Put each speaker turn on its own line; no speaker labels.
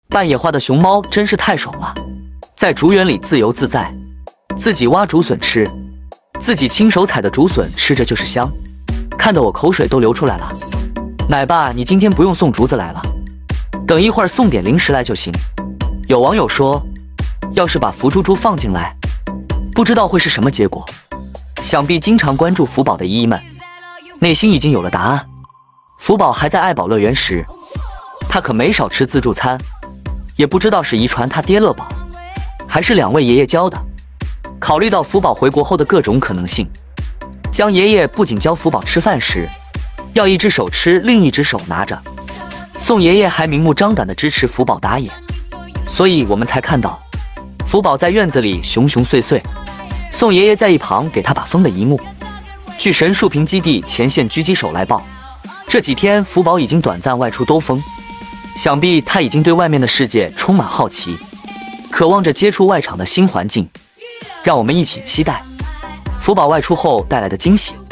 扮野花的熊猫真是太爽了，在竹园里自由自在，自己挖竹笋吃，自己亲手采的竹笋吃着就是香，看得我口水都流出来了。奶爸，你今天不用送竹子来了，等一会儿送点零食来就行。有网友说，要是把福猪猪放进来，不知道会是什么结果。想必经常关注福宝的姨姨们，内心已经有了答案。福宝还在爱宝乐园时，他可没少吃自助餐，也不知道是遗传他爹乐宝，还是2位爷爷教的。考虑到福宝回国后的各种可能性，江爷爷不仅教福宝吃饭时要一只手吃，另一只手拿着，宋爷爷还明目张胆地支持福宝打野，所以我们才看到福宝在院子里熊熊祟祟，宋爷爷在一旁给他把风的一幕。据神树坪基地前线狙击手来报，这几天福宝已经短暂外出兜风，想必他已经对外面的世界充满好奇，渴望着接触外场的新环境。让我们一起期待福宝外出后带来的惊喜。